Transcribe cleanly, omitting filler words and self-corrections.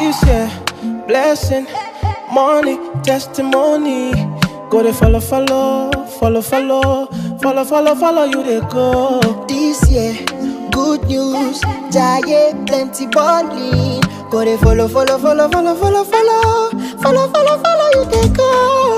This year, blessing, money, testimony. Go to follow, follow, follow, follow, follow, follow, follow you they go. This year, good news, giant plenty balling. Go to follow, follow, follow, follow, follow, follow, follow, follow, follow you they go.